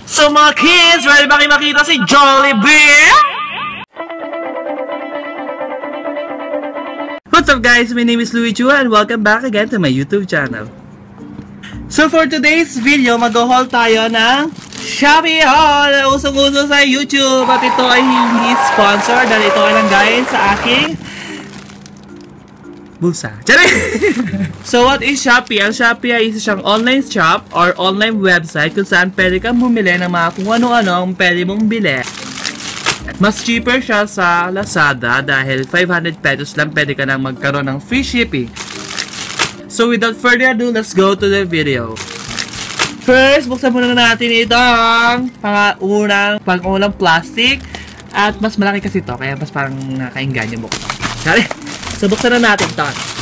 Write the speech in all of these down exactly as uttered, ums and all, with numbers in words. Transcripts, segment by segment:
So mga kids, ready ba kayo makita si Jollibee? What's up guys, my name is Louie Chua and welcome back again to my YouTube channel. So for today's video, mag-haul tayo ng Shopee haul na usong-uso sa YouTube. At ito ay hindi sponsor dahil ito ay lang guys sa aking bulsa. So what is Shopee? Ang Shopee ay isa siyang online shop or online website kung saan pwede kang bumili ng mga kung ano-ano ang pwede mong bili. Mas cheaper siya sa Lazada dahil five hundred pesos lang pwede ka nang magkaroon ng free shipping. So without further ado, let's go to the video. First, buksan muna natin itong pang-unang pang-unang plastic. At mas malaki kasi ito, kaya mas parang nakainganyo buksan. Sorry. So, buksan na natin ito.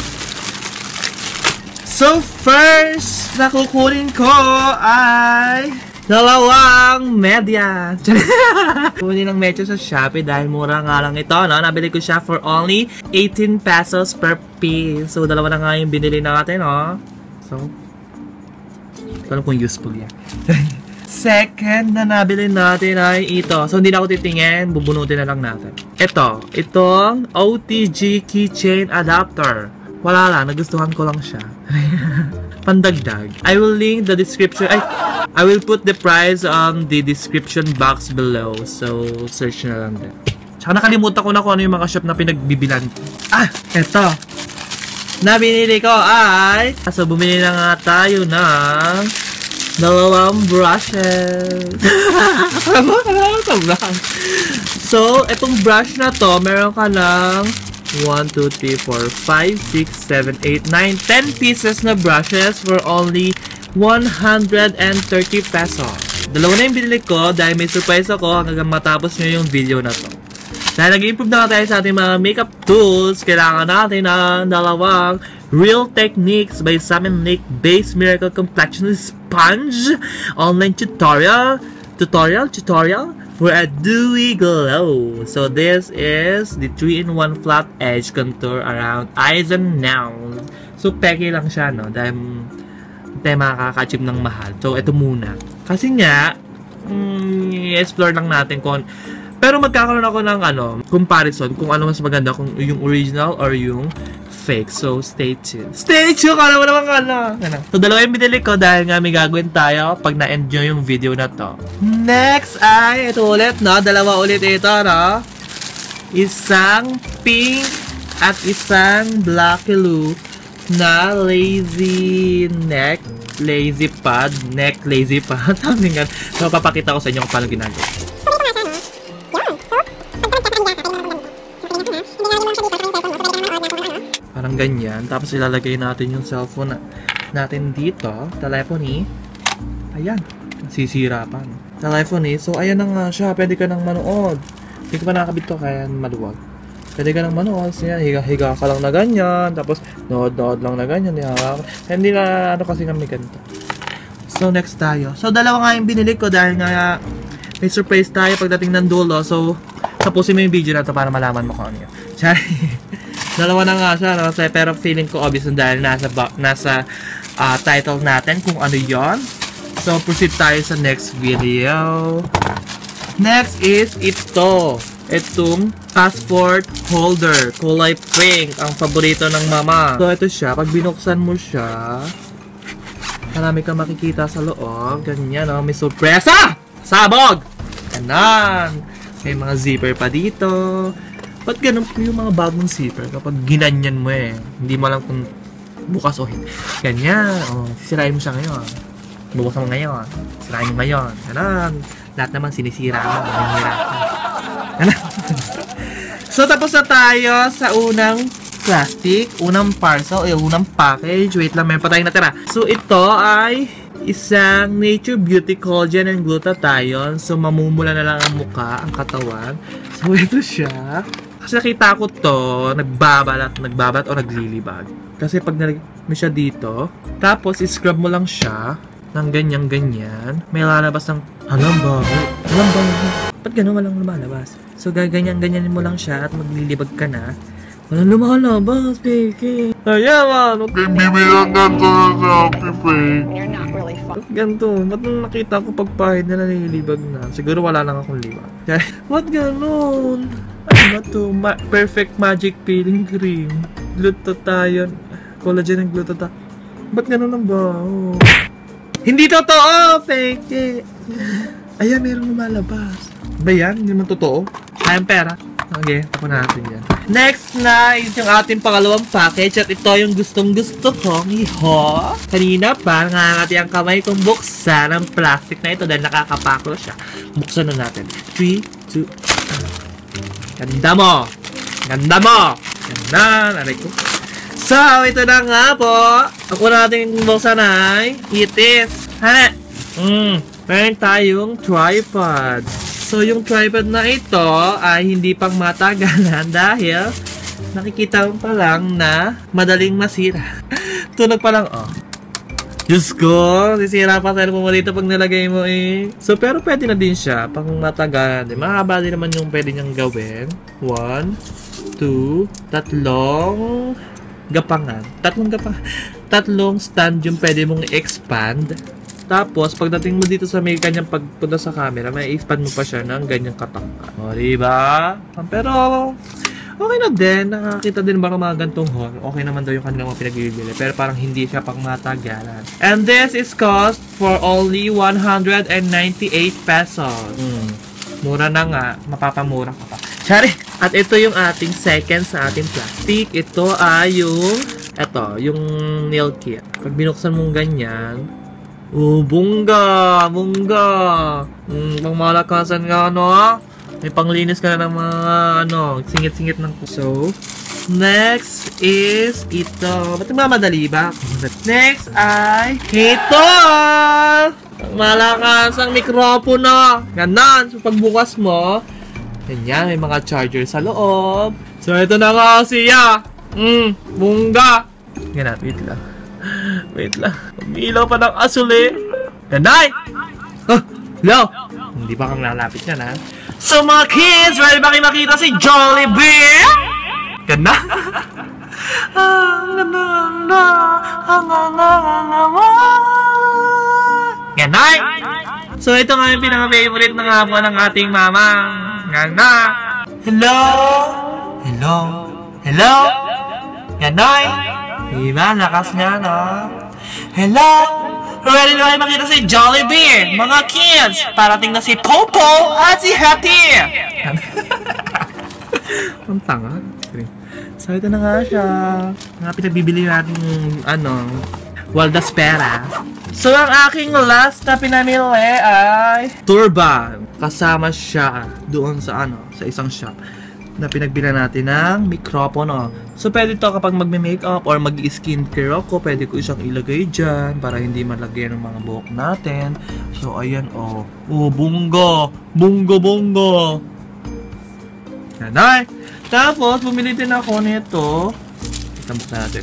So, first na kukunin ko ay dalawang media. Kunin ng medyo sa Shopee dahil mura nga lang ito, no? Nabili ko siya for only eighteen pesos per piece. So, dalawa na nga yung binili natin, no? So, ito alam kung useful yan. Second na nabili natin ay ito. So, hindi na ako titingin. Bubunutin na lang natin. Ito. Itong O T G keychain adapter. Wala lang. Nagustuhan ko lang siya. Pandagdag. I will link the description. I, I will put the price on the description box below. So, search na lang din. Tsaka nakalimutan ko na kung ano yung mga shop na pinagbibilan. Ah! Ito. Na binili ko ay... So, bumili na nga tayo ng... dalawang brushes. So, itong brush na to, meron ka ng one, two, three, four, five, six, seven, eight, nine, ten pieces na brushes for only one hundred thirty pesos. Dalawa na yung binili ko dahil may surprise ako hanggang matapos nyo yung video na to. Dahil nag-improve na tayo sa ating mga makeup tools, kailangan natin ng dalawang Real Techniques by Sam and Nick Base Miracle Complexion Sponge online tutorial tutorial tutorial for a dewy glow. So this is the three in one flat edge contour around eyes and nose. So peke lang siya, no? Dahil tayo makaka-achieve ng mahal. So ito muna. Kasi nga mm, i-explore lang natin kung pero magkakaroon ako ng ano, comparison kung ano mas maganda, kung yung original or yung fake. So, stay tuned. Stay tuned! Kala mo naman kala. So, dalawa yung binili ko dahil nga may gagawin tayo pag na-enjoy yung video na to. Next ay, ito ulit, no? Dalawa ulit ito, no? Isang pink at isang black blue na lazy neck, lazy pad, neck lazy pad. Sabi nga, so, papakita ko sa inyo kung paano ginagawa. Parang ganyan. Tapos ilalagay natin yung cellphone natin dito. Telephone. Ayan. Sisira pa. Telephone. So, ayan na nga siya. Pwede ka nang manood. Hindi ko pa nakakabit to kaya maluwag. Pwede ka nang manood. Higa-higa ka lang na ganyan. Tapos, nood-nood lang na ganyan. Hindi na ano kasi kami ganito. So, next tayo. So, dalawa nga yung binili ko dahil nga may surprise tayo pagdating ng dulo. So, tapusin mo yung video na to para malaman mo kung ano yun. Sorry. Dalawa na nga siya, no? Pero feeling ko obvious dahil nasa, nasa uh, title natin kung ano yon. So, proceed tayo sa next video. Next is ito. Itong passport holder. Kulay pink. Ang paborito ng mama. So, ito siya. Pag binuksan mo siya, marami kang makikita sa loob. Ganyan, no? May sorpresa! Sabog! Ganon. May mga zipper pa dito. Ba't ganun po yung mga bagong zipper kapag ginanyan mo eh? Hindi mo alam kung bukas o hindi. Ganyan. O, sisirain mo siya ngayon. Bukas mo ngayon. Sisirain mo ngayon. Ganun. Lahat naman sinisira mo. Ganun. So, tapos na tayo sa unang plastic. Unang parcel. Eh, unang package. Wait lang, meron pa tayong natira. So, ito ay isang Nature Beauty Collagen and Glutathione. So, mamumula na lang ang mukha, ang katawan. So, ito siya. Kasi nakita ko to, nagbabalat, nagbabalat o naglilibag. Kasi pag nalagay mo siya dito, tapos i-scrub mo lang siya ng ganyan-ganyan, may lalabas ng halang bago. Halang bago. Ba't gano'n walang lumalabas? So, gaganyan-ganyan mo lang siya at maglilibag ka na. Walang lumalabas, Peke. Ayan, man. Bibilang na to sa Shopee. really fun. Ganito, ba't nung nakita ko pagpahid na nalilibag na? Siguro wala lang akong liwa. What ganon? Ano ba to? Ma perfect magic peeling cream. Glutathione. Collagen and glutathione. Ba't ganon ang baho? Hindi totoo! Fake! Ayan, meron lumalabas. Ba yan? Hindi man totoo? Ayang pera. Okay, tapon natin yan. Next na is yung ating pangalawang package at ito yung gustong-gusto kong iho. Kanina pa, nangangati ang kamay kong buksan ang plastic na ito dahil nakakapaklo siya. Buksan na natin. three, two, one. Ganda mo! Ganda mo! Ganda! Naray ko. So, ito na nga po. Ako natin buksan ay itis. Hana! Mm, meron tayong tripod. So, yung tripod na ito ay hindi pang matagalan dahil nakikita mo pa lang na madaling masira. Tunog pa lang, oh. Diyos ko, sisira pa tayo mo dito pag nilagay mo eh. So, pero pwede na din siya pang matagalan. Mahaba din naman yung pwede niyang gawin. One, two, tatlong gapangan. Tatlong gapangan. Tatlong stand yung pwede mong expand. Tapos, pagdating mo dito sa may kanyang pagpunta sa camera, may expand mo pa siya ng ganyang katangka. O, diba? Pero, okay na din. Nakakita din ba ng mga gantong haul? Okay naman daw yung kanilang mga pinagbibili. Pero parang hindi siya pang matagalan. And this is cost for only one hundred ninety-eight pesos. Hmm. Mura na nga. Mapapamura ka pa. Sorry! At ito yung ating second sa ating plastic. Ito ay yung, ito, yung nail kit. Pag binuksan mong ganyan, oh, bongga! Bongga! Hmm, pang malakasan nga, ano? May panglinis ka na ng mga, ano, singit-singit ng kuso. Next is ito. Ba't nagmamadali ba? Next ay ito! Malakas ang mikropono. Ganon. So, pagbukas mo, ganyan, may mga charger sa loob. So, ito na nga siya. Hmm, bongga! Ganon, wait lang. Wait lang. Umilaw pa ng asul eh. Ganay! Oh, hello! Hindi pa kang lalapit yan, ha? So, mga kids, ready ba kayo makita si Jollibee? Ganda? Ganay! So, ito nga yung pinaka-favorite na nga po ng ating mama. Ganda! Hello! Hello! Hello! Ganay! Diba? Lakas nga, no? Hello! Ready na kayo makita si Jollibee! Mga kids! Parating na si Popo at si Hattie! Ang tanga. So, ito na nga siya. Mga pinagbibili natin ano, Waldas pera. So, ang aking last na pinamili ay turban. Kasama siya doon sa ano, sa isang shop na pinagbila natin ng mikropono. So, pwede to kapag magme-makeup or mag-skincare ako, pwede ko isang ilagay dyan para hindi malagyan ng mga buhok natin. So, ayan, oh. Oh, bunga! Bunga, bunga! Yan, ay! Tapos, bumili din ako nito. Itambok natin.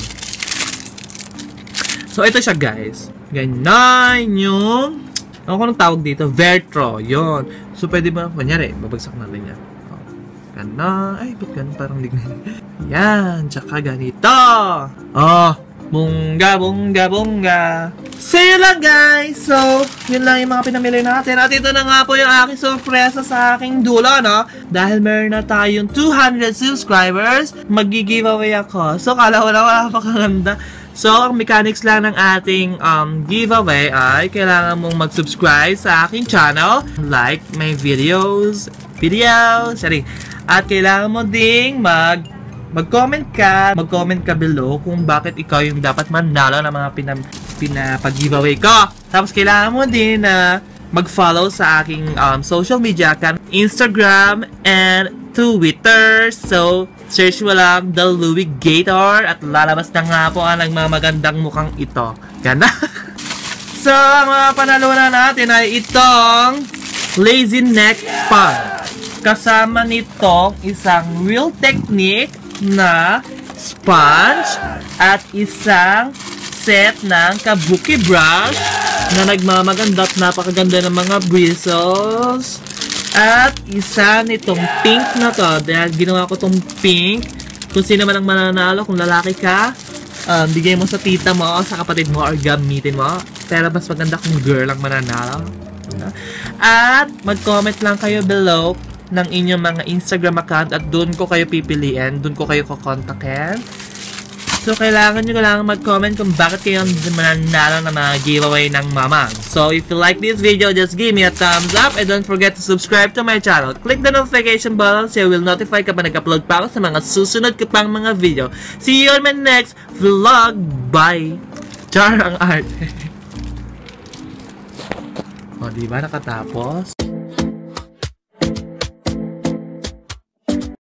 So, ito siya, guys. Ganyan yung... Ano ko nang tawag dito? Velcro. Yun. So, pwede ba? Kunyari, babagsak natin yan. Na, ay, ba't ganun? Parang lignan. Yan, tsaka ganito. Oh, bongga, bongga, bongga. So, yun lang, guys. So, yun lang yung mga pinamili natin. At ito na nga po yung aking sorpresa sa aking dulo, no? Dahil meron na tayong two hundred subscribers, mag-giveaway ako. So, kala ko na wala pa kaganda. So, ang mechanics lang ng ating um, giveaway ay kailangan mong mag-subscribe sa aking channel, like my videos, videos, sorry. At kailangan mo ding mag mag-comment ka, mag-comment ka below kung bakit ikaw yung dapat manalo ng mga pinam, pinapag-giveaway ko. Tapos kailangan mo din na uh, mag-follow sa aking um, social media account, Instagram and Twitter. So, search mo lang The Louie Gator at lalabas na nga po ang nagmamagandang mukhang ito. Ganda? So, ang mga panalunan natin ay itong Lazy Neck Pump. Kasama nitong isang Real Technique na sponge at isang set ng kabuki brush na nagmamaganda at napakaganda ng mga bristles. At isa nitong pink na to. Dahil ginawa ko tong pink. Kung sino man ang mananalo, kung lalaki ka, um, bigay mo sa tita mo o sa kapatid mo or gamitin mo. Pero mas maganda kung girl ang mananalo. At mag-comment lang kayo below ng inyong mga Instagram account at doon ko kayo pipiliin, doon ko kayo kukontakin. So, kailangan nyo lang mag-comment kung bakit kayo mananalo ng mga giveaway ng mamang. So, if you like this video, just give me a thumbs up and don't forget to subscribe to my channel. Click the notification button so you will notify kapag nag-upload pa ako sa mga susunod ko pang mga video. See you on my next vlog. Bye! Char ang art. O, diba nakatapos?